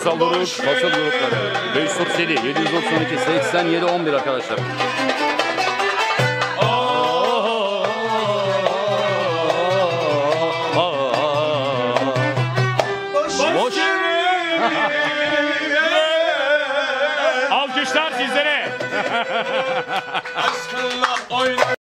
Ünsal Doruk, basın grupları. 537, 792, 87, 11 arkadaşlar. Boş. Alkışlar sizlere. Aşkınla oynar.